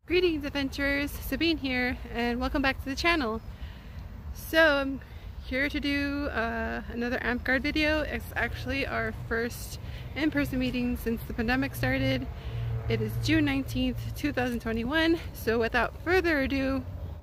Greetings adventurers, Sabine here and welcome back to the channel. So I'm here to do another Amtgard video. It's actually our first in-person meeting since the pandemic started. It is June 19th, 2021, so without further ado,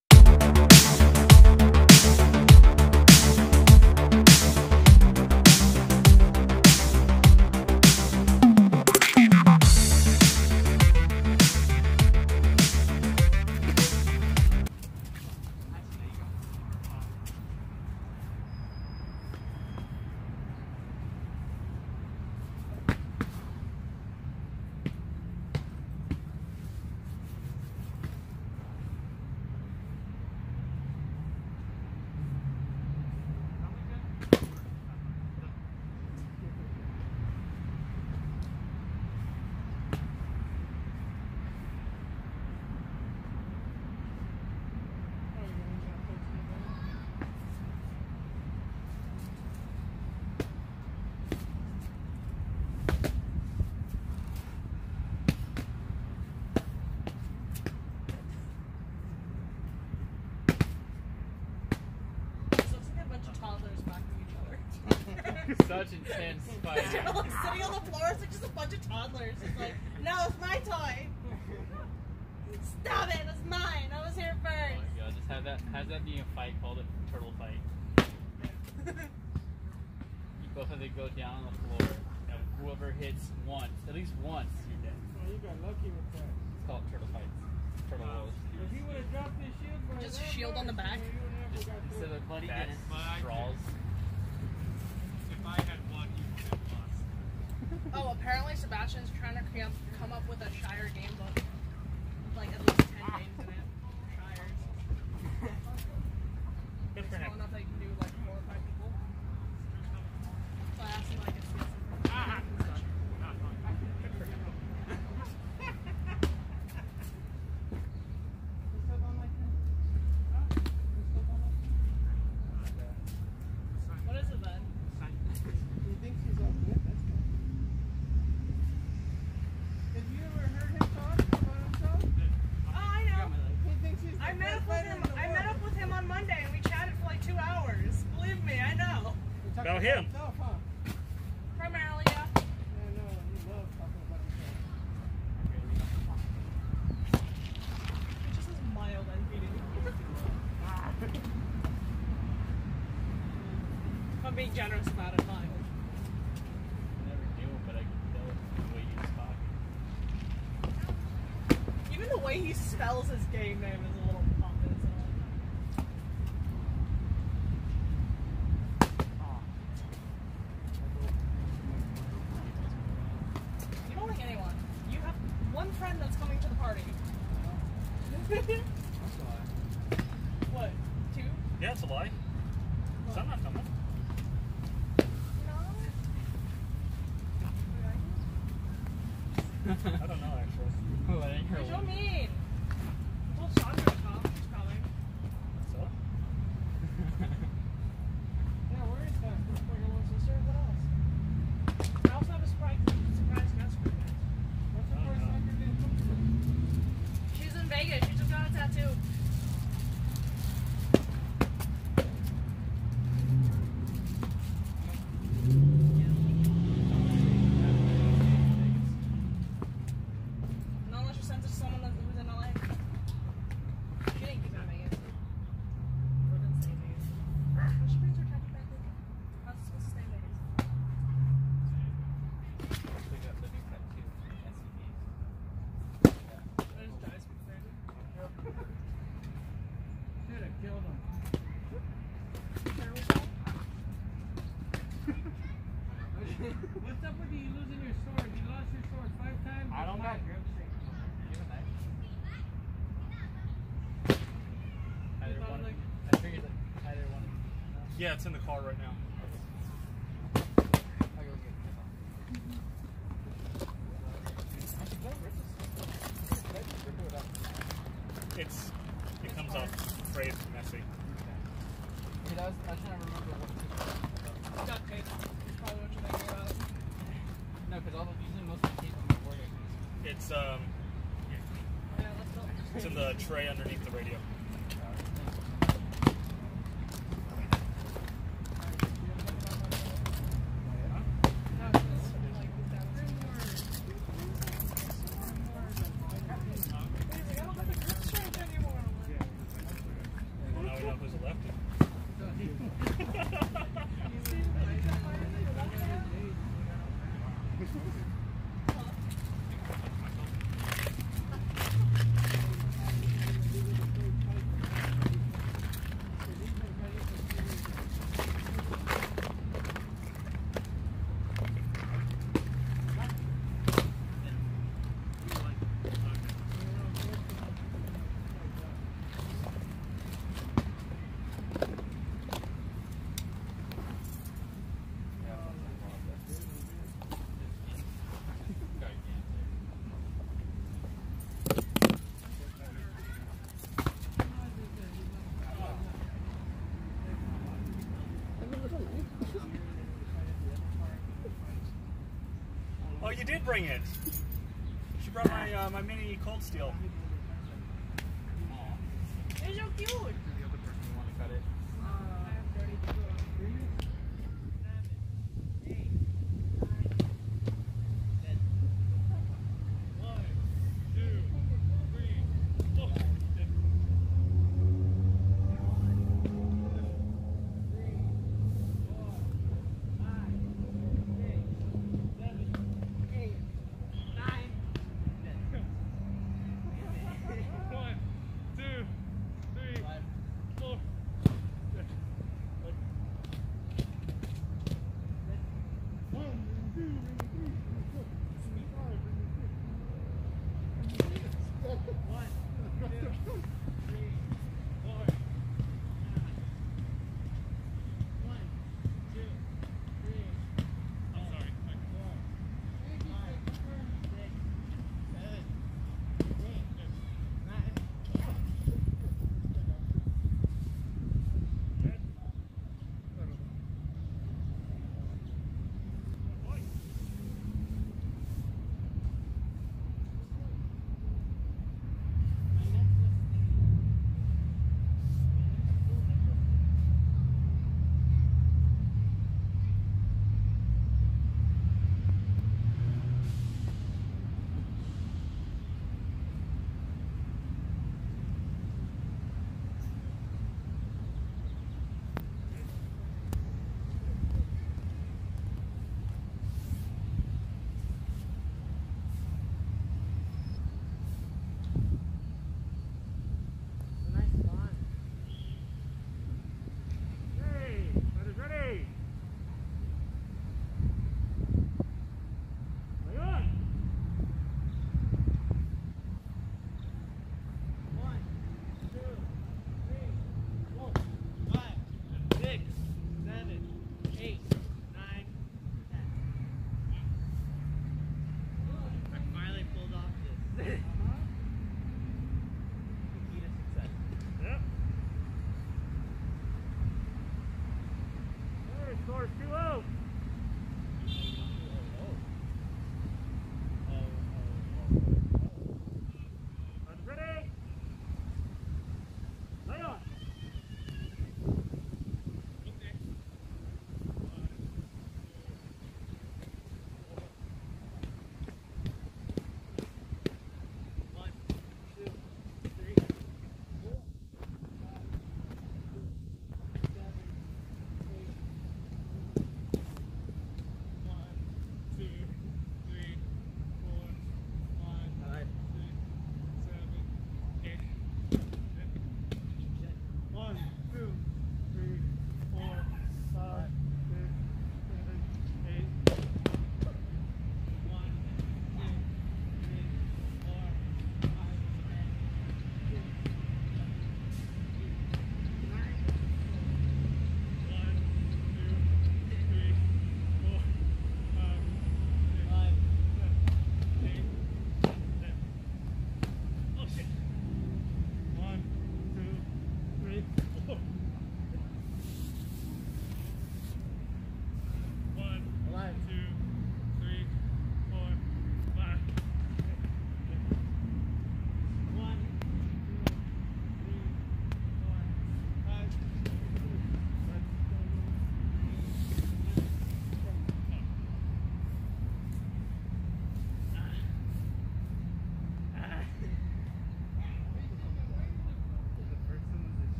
Such intense fight. They're like sitting on the floor, it's like just a bunch of toddlers. It's like, no, it's my toy. Stop it, it's mine. I was here first. Oh my god, just have that being a fight called a turtle fight. You both of them go down on the floor, and whoever hits once, at least once, you're dead. Well, you got lucky with that. It's called turtle fights. Turtle walls. If he would have dropped his shield right Just there, shield on the back. Just instead of bats, straws. I had one, you would have lost. Oh, apparently Sebastian's trying to come up with a Shire game book. Like at least 10 games in it. Shires. Good for It's him. small enough that you can do like 4 or 5 people. So I asked him like if he has some Good for him. What is it then? He thinks he's all good. That's good. Have you ever heard him talk about himself? Oh, I know. He thinks he's the I met best up with fighter him. in the I met world. up with him on Monday and we chatted for like 2 hours. Believe me, I know. He talks About him. himself, huh? Primarily, yeah. I know. He loves talking about himself. It just has mild NPD. If I'm being generous about it, mild. I never knew him, but I could tell the way he was talking. Even the way he spells his game name is a little pompous. You don't like anyone. You have one friend that's coming to the party. What? 2? Yeah, it's a lie. So I'm not coming. I don't know actually. Oh, I didn't hear You're so one. mean. I told Chandra to come. She's coming. So? Yeah, where is that? For your little sister? What else? I also have a surprise guest for you guys. What's the first time you're getting cooked with? She's in Vegas. She just got a tattoo. Not unless you sent it to someone who's in LA. She didn't keep it in Vegas. Or didn't stay in Vegas. Well, she brings her tattoo back with her. How's it supposed to stay in Vegas? They got the new tattoo from SCBs. That just drives me crazy. Should have killed him. There we go. What's up with you losing your sword? You lost your sword 5 times? I don't know. Five. Either one. I figured that either one. Yeah, it's in the car right now. I'll go get it. It comes off frayed and messy. I was trying to remember what. Duct tape. That's probably what you're thinking about. No, because all the usually most of the tape on my board. It's Yeah, let's go. It's in the tray underneath the radio. Well, now we know who's a lefty. Oh, you did bring it. She brought my my mini Cold Steel. It's so cute. The other person want to cut it.